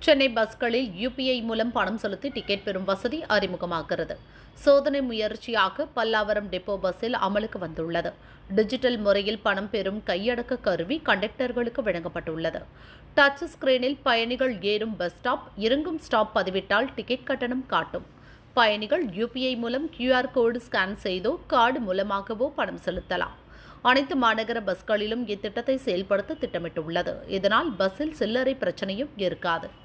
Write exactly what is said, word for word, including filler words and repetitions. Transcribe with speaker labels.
Speaker 1: சென்னை பஸ்களில் யுபிஐ மூலம் பணம் செலுத்தி டிக்கெட் பெறும் வசதி அறிமுகமாகிறது. சோதனை முயற்சியாக பல்லாவரம் டெப்போ பஸ்ஸில் அமலுக்கு வந்துள்ளது. டிஜிட்டல் முறையில் பணம் பெறும் கையடக்க கருவி கண்டக்டர்களுக்கு வழங்கப்பட்டுள்ளது. டச் ஸ்கிரீனில் பயணிகள் ஏறும் பஸ் ஸ்டாப், இறங்கும் ஸ்டாப் பதிவிட்டால் டிக்கெட் கட்டணம் காட்டும். பயணிகள் யுபிஐ மூலம் கியூஆர் கோடு ஸ்கேன் செய்தோ கார்டு மூலமாகவோ பணம் செலுத்தலாம். அனைத்து மாநகர பஸ்களிலும் இத்திட்டத்தை செயல்படுத்த திட்டமிட்டுள்ளது. இதனால் பஸ்ஸில் சில்லறை பிரச்சனையும் இருக்காது.